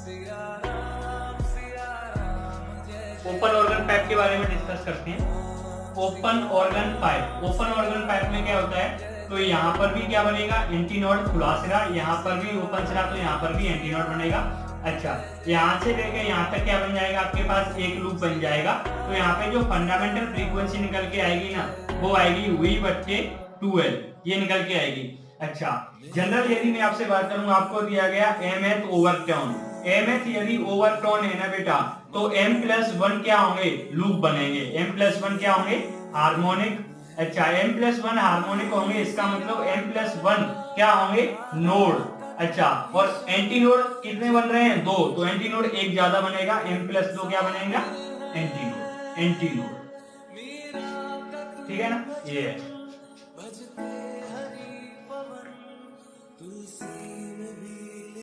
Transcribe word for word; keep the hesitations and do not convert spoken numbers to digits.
Open organ pipe के बारे में डिस्कस करते हैं। Open organ pipe, open organ pipe में क्या होता है, तो यहाँ पर भी क्या बनेगा, एंटीनोड खुला सिरा, यहाँ पर भी ओपन सिरा, तो यहाँ पर भी एंटीनोड बनेगा। अच्छा, यहाँ से लेकर यहाँ तक क्या बन जाएगा, आपके पास एक लूप बन जाएगा। तो यहाँ पे जो फंडामेंटल फ्रीक्वेंसी निकल के आएगी ना, वो आएगी वी बट्टे ट्वेल्व, ये निकल के आएगी। अच्छा, जनरल यदि मैं आपसे बात करूं, आपको दिया गया एम एथ ओवरटोन, एम एथ यदि ओवरटोन है ना बेटा, तो एम प्लस वन क्या होंगे, लूप बनेंगे। एम प्लस वन क्या होंगे, हार्मोनिक। अच्छा, एम प्लस वन हार्मोनिक होंगे, इसका मतलब एम प्लस वन क्या होंगे, नोड। अच्छा, और एंटी नोड कितने बन रहे हैं, दो, तो एंटी नोड एक ज्यादा बनेगा, एम प्लस दो क्या बनेगा, एंटी नोड, एंटी नोड। ठीक है ना, ये है।